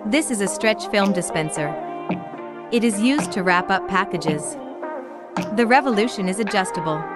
This is a stretch film dispenser. It is used to wrap up packages. The revolution is adjustable.